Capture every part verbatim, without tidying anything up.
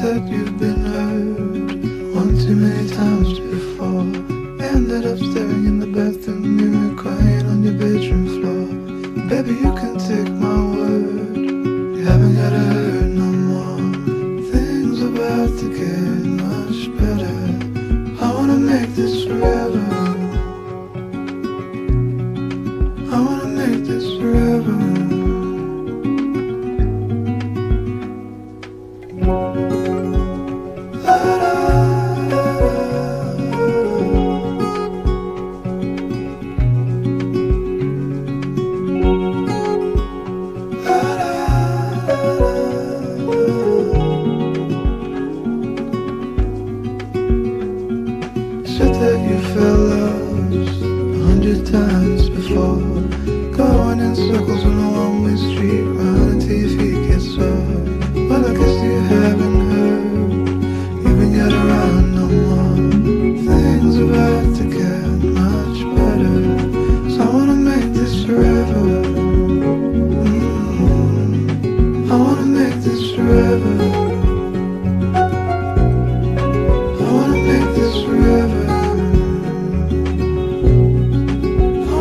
that you've been hurt one too many times before. Ended up staring in the bathroom mirror, crying on your bedroom floor. Baby, you can take my word, you haven't gotta hurt no more. Things are about to get much better. I wanna make this forever. I wanna make this forever. Said that you felt lost a hundred times before, going in circles on a one-way street, running until your feet get sore. But I guess you haven't heard, you ain't got around no more. Things are about to get much better, so I wanna make this forever. mm-hmm. I wanna make this forever. I wanna make this forever. I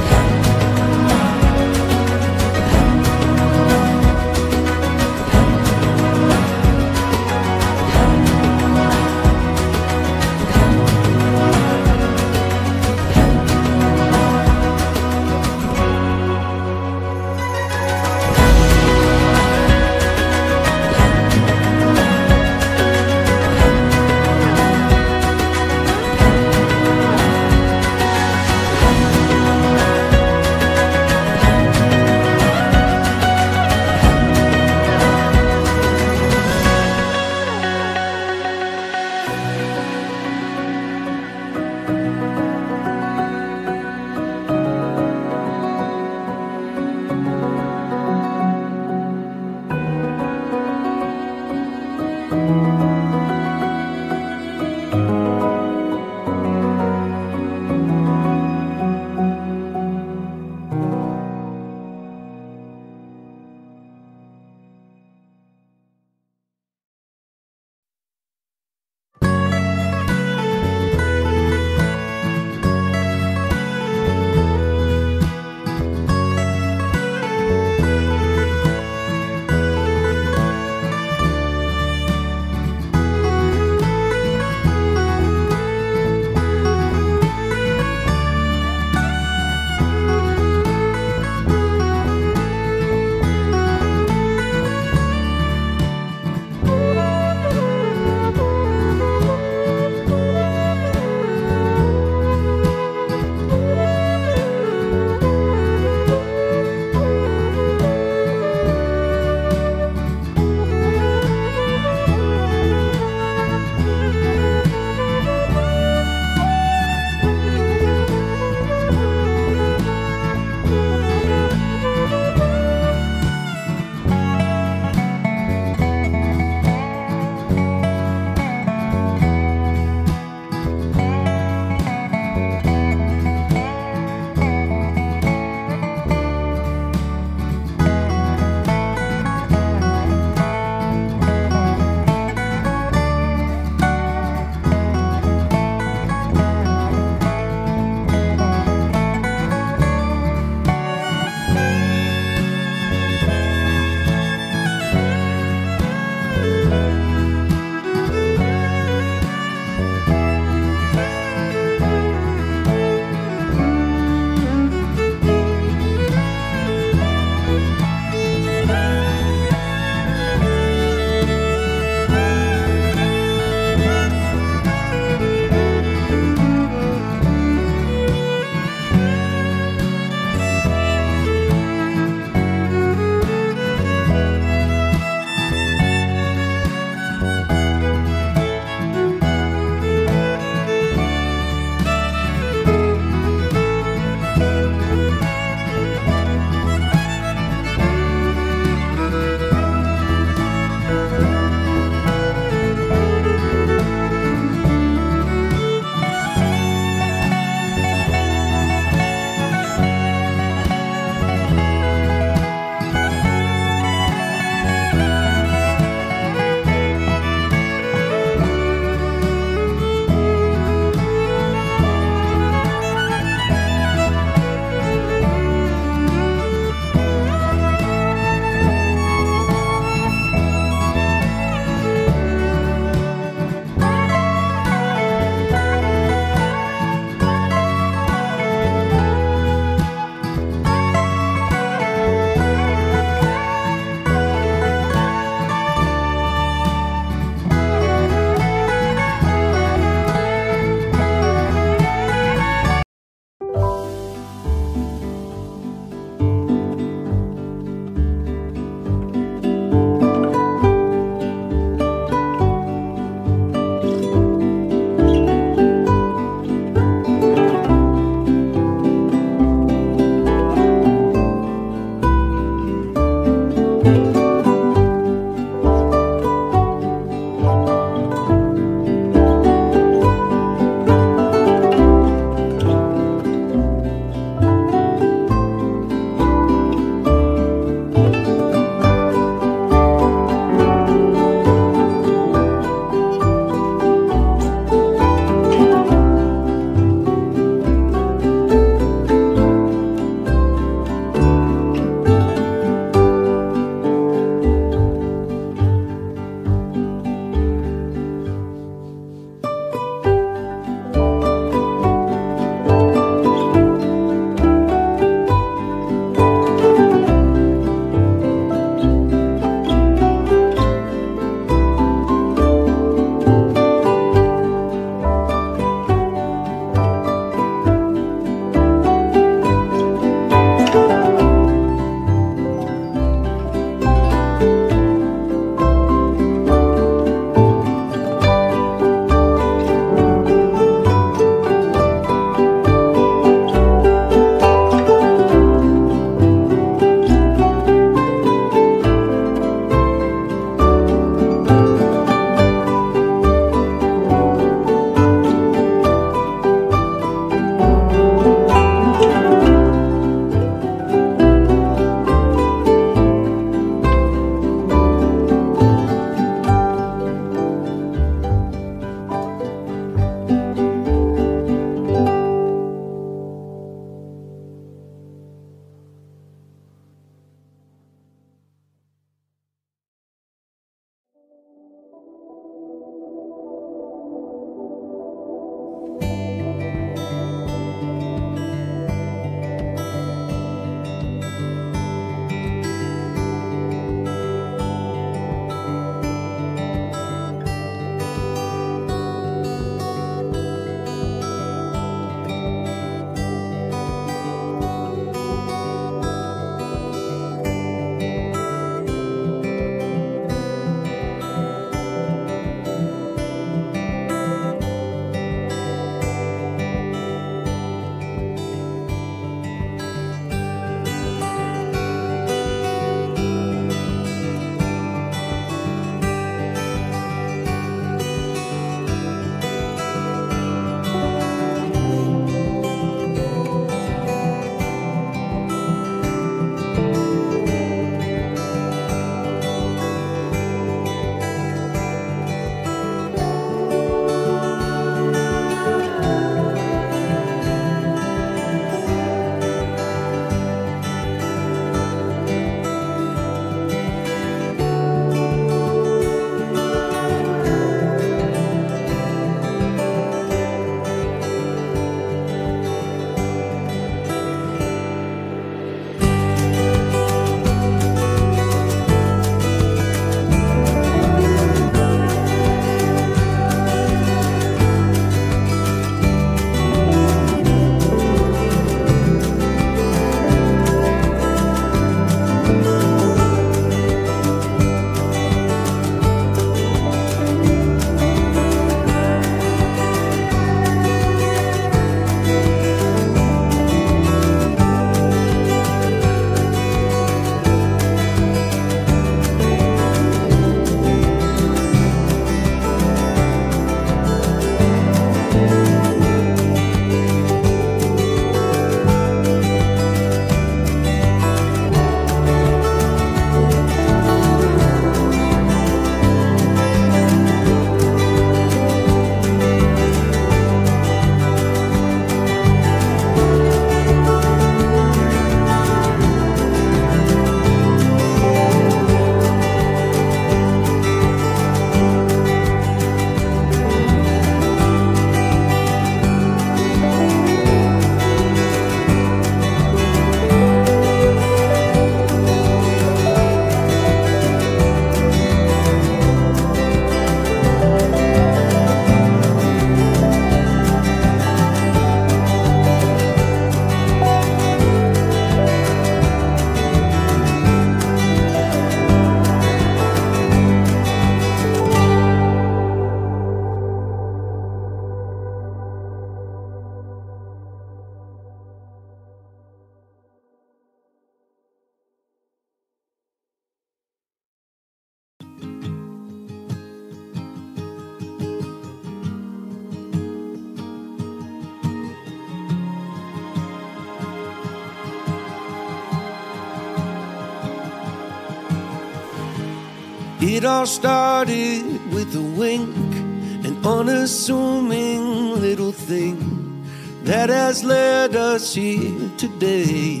It all started with a wink, an unassuming little thing that has led us here today.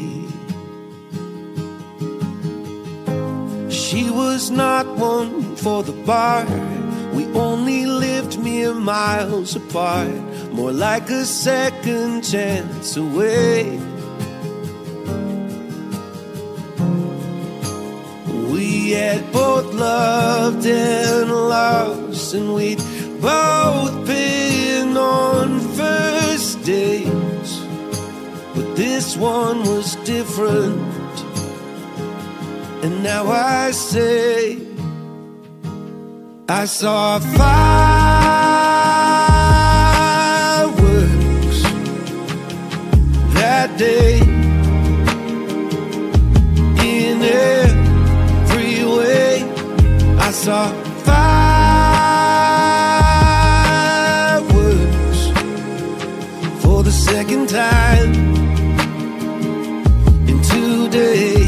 She was not one for the bar. We only lived mere miles apart, more like a second chance away. We had both loved and lost, and we'd both been on first dates, but this one was different. And now I say, I saw fireworks that day in every way. I saw fireworks for the second time in two days.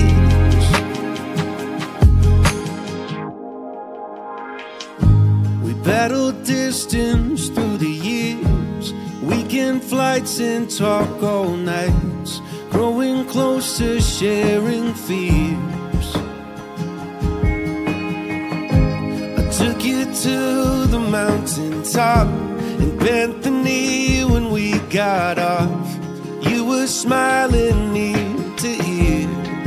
Battled distance through the years, weekend flights and talk all nights, growing closer, sharing fears. I took you to the mountaintop and bent the knee when we got off. You were smiling ear to ear.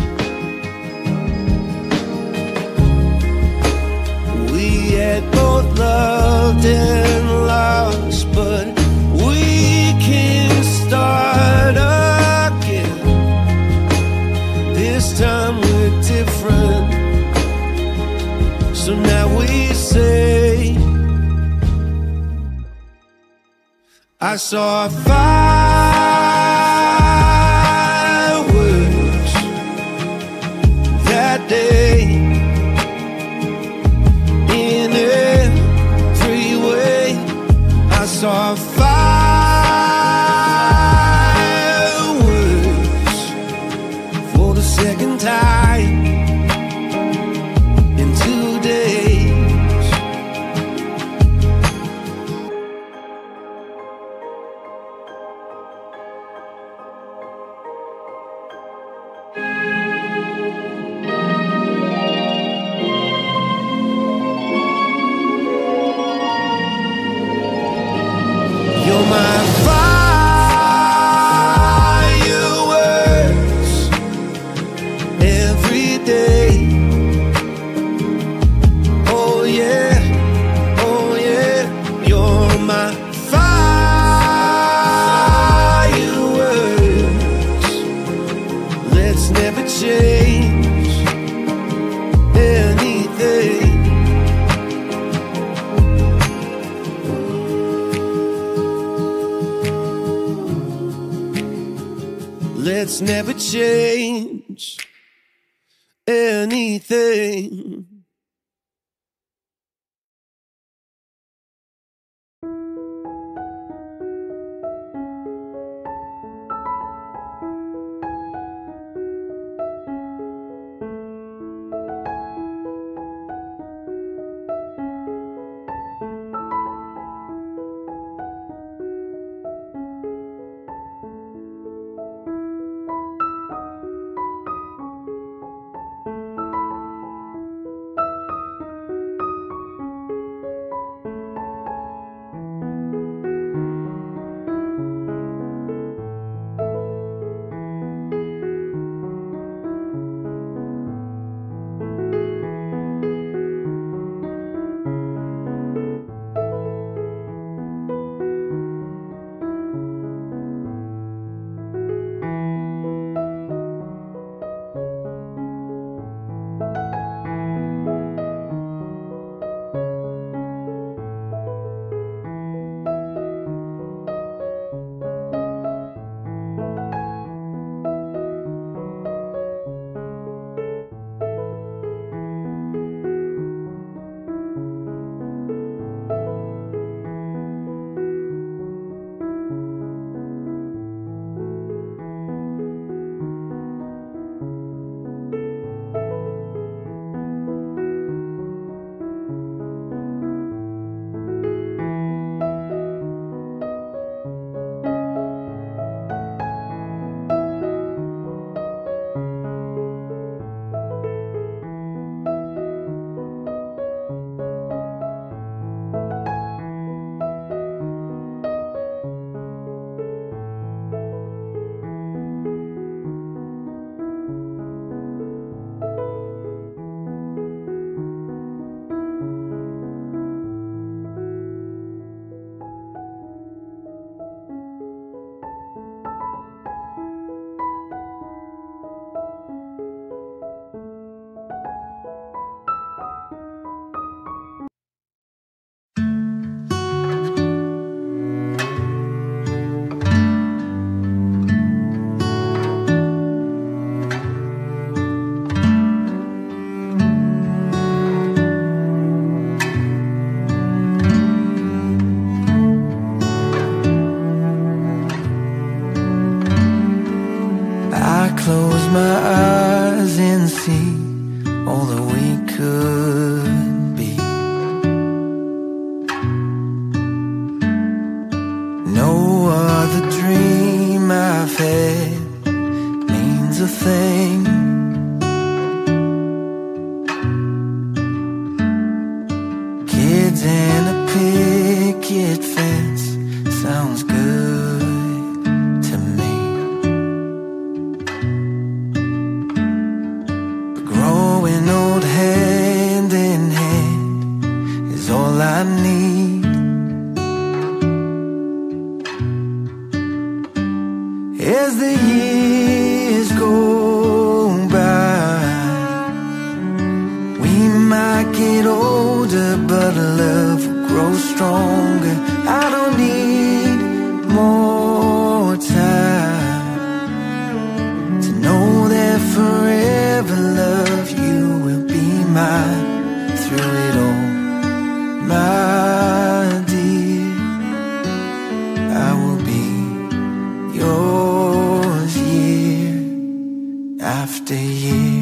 We had both loved and lost, but we can start again. This time we're different, so now we say, I saw fireworks that day in every way. I saw fireworks for the second time in two days. You're my fireworks every day. Oh yeah, oh yeah. You're my fireworks. Let's never change anything. Let's never change anything. kids and a picket fence sounds good to me. But growing old hand in hand is all I need. As the years go by, we might get older, but love will grow stronger. I don't need more time to know that forever, love, you will be mine through it all, my dear. I will be yours year after year.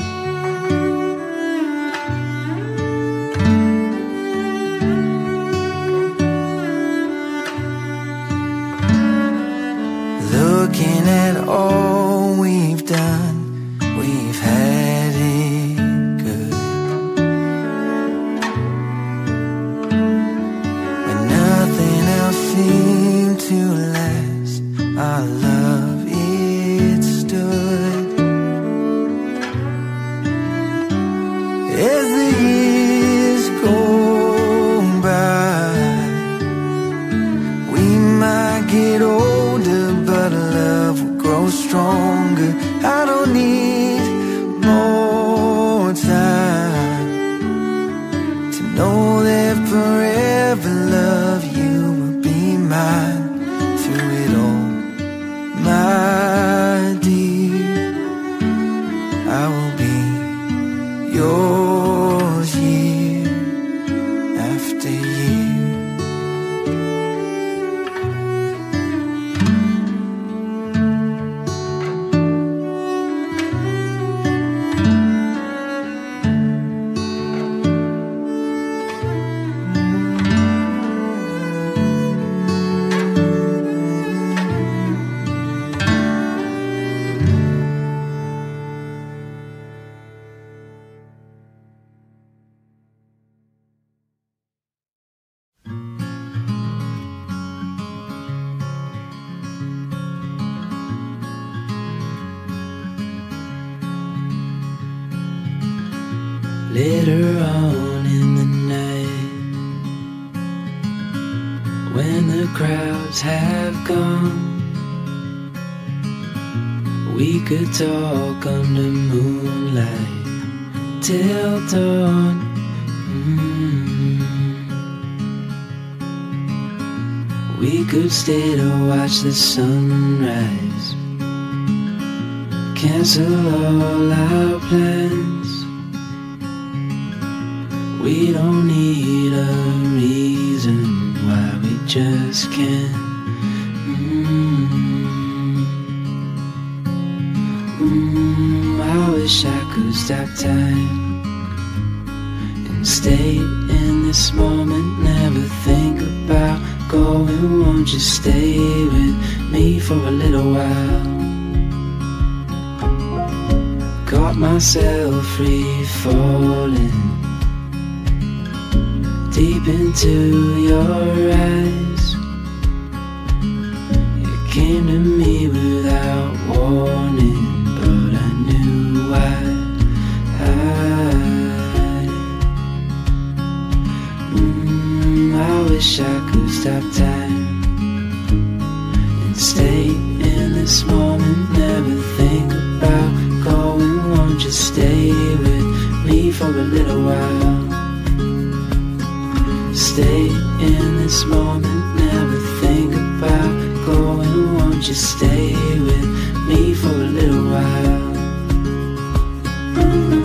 Looking at all we've done, we've had it good. When nothing else seemed to last, our love, it stood. As the years go by, we might get older, but love will grow stronger. I don't need more time to know that forever, love, you will be mine through it all, my dear. I will be yours year after year. Later on in the night, when the crowds have gone, we could talk under moonlight till dawn. mm. We could stay to watch the sunrise, cancel all our plans. We don't need a reason why we just can't. mm. Mm, I wish I could stop time and stay in this moment, never think about going. Won't you stay with me for a little while? Got myself free falling deep into your eyes. You came to me without warning, but I knew why. I, mm, I wish I could stop time and stay in this moment, never think about going. Won't you stay with me for a little while? Stay in this moment, never think about going. Won't you stay with me for a little while?